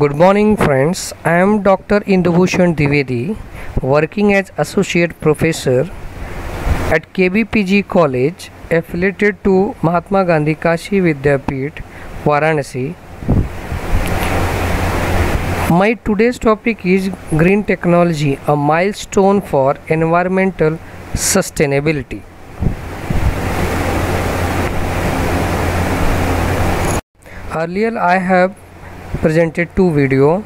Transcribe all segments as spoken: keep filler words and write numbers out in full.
Good morning, friends. I am Doctor Indubhushan Dwivedi, working as Associate Professor at K B P G College, affiliated to Mahatma Gandhi Kashi Vidyapeeth, Varanasi. My today's topic is Green Technology, a milestone for environmental sustainability. Earlier, I have presented two video.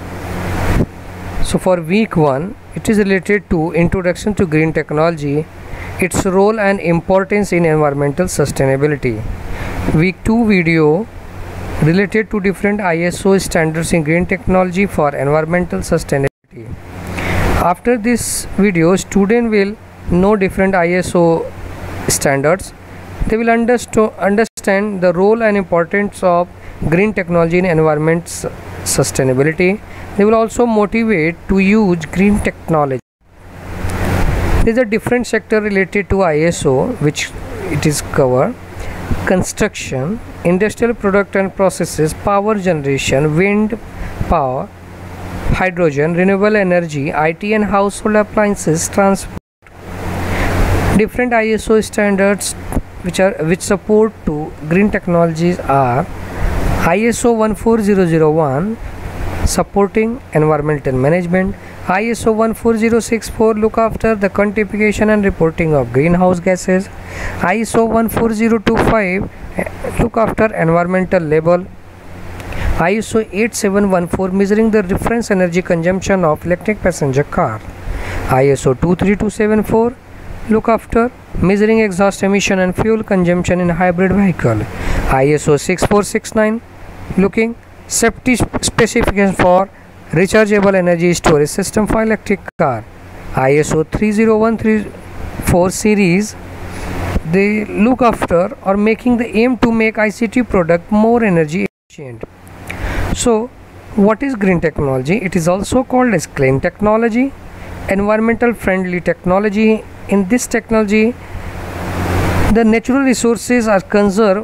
So for week one, it is related to introduction to green technology, its role and importance in environmental sustainability. Week two video related to different I S O standards in green technology for environmental sustainability. After this video, student will know different I S O standards. They will understo- understand the role and importance of green technology in environment sustainability. They will also motivate to use green technology. There is a different sector related to I S O which it is covered: construction, industrial product and processes, power generation, wind power, hydrogen, renewable energy, I T and household appliances, transport. Different I S O standards which are which support to green technologies are I S O one four zero zero one, supporting environmental management; I S O one four zero six four, look after the quantification and reporting of greenhouse gases; I S O one four zero two five, look after environmental label; I S O eight seven one four, measuring the reference energy consumption of electric passenger car; I S O two three two seven four, look after measuring exhaust emission and fuel consumption in hybrid vehicle; I S O six four six nine, looking safety specification for rechargeable energy storage system for electric car; I S O three zero one three four series, they look after or making the aim to make I C T product more energy efficient. So what is green technology? It is also called as clean technology, environmental friendly technology. In this technology, the natural resources are conserved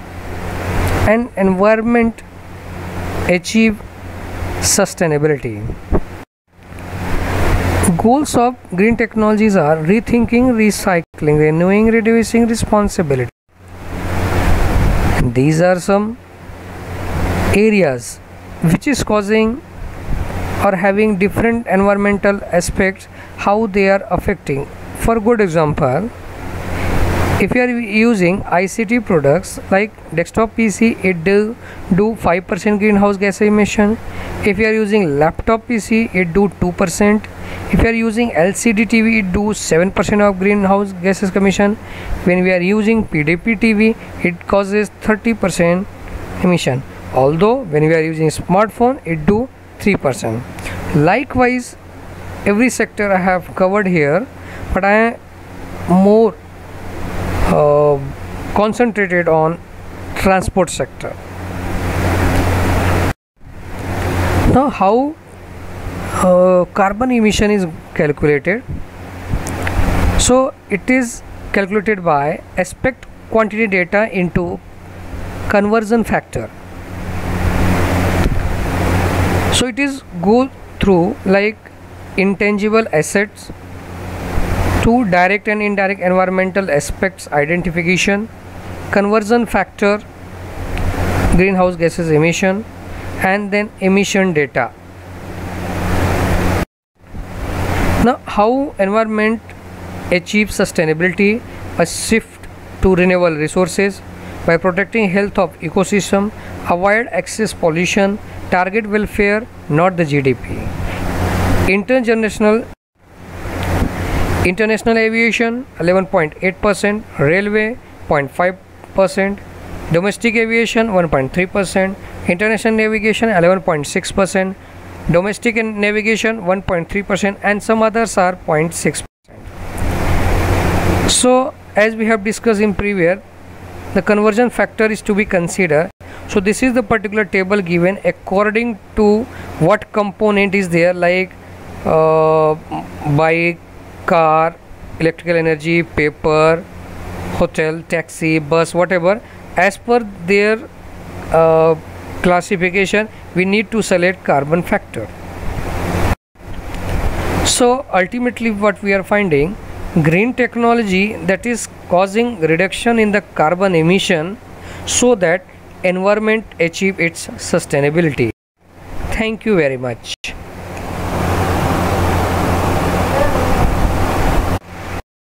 and environment achieve sustainability. Goals of green technologies are rethinking, recycling, renewing, reducing responsibility. These are some areas which is causing or having different environmental aspects, how they are affecting. For good example, if you are using I C T products like desktop P C, it do, do five percent greenhouse gas emission. If you are using laptop P C, it do two percent. If you are using L C D T V, it do seven percent of greenhouse gases emission. When we are using P D P T V, it causes thirty percent emission. Although when we are using smartphone, it do three percent. Likewise, every sector I have covered here, but I am more uh, concentrated on transport sector. Now, how uh, carbon emission is calculated? So it is calculated by aspect quantity data into conversion factor. So it is go through like intangible assets, to direct and indirect environmental aspects identification, conversion factor, greenhouse gases emission, and then emission data. Now, how environment achieves sustainability? A shift to renewable resources by protecting health of ecosystem, avoid excess pollution, target welfare, not the G D P. Intergenerational International aviation eleven point eight percent, railway zero point five percent, domestic aviation one point three percent, international navigation eleven point six percent, domestic navigation one point three percent, and some others are zero point six percent. So as we have discussed in previous, the conversion factor is to be considered. So this is the particular table given according to what component is there, like uh, bike, car, electrical energy, paper, hotel, taxi, bus, whatever, as per their uh, classification, we need to select carbon factor. So ultimately what we are finding, green technology that is causing reduction in the carbon emission so that environment achieve its sustainability. Thank you very much.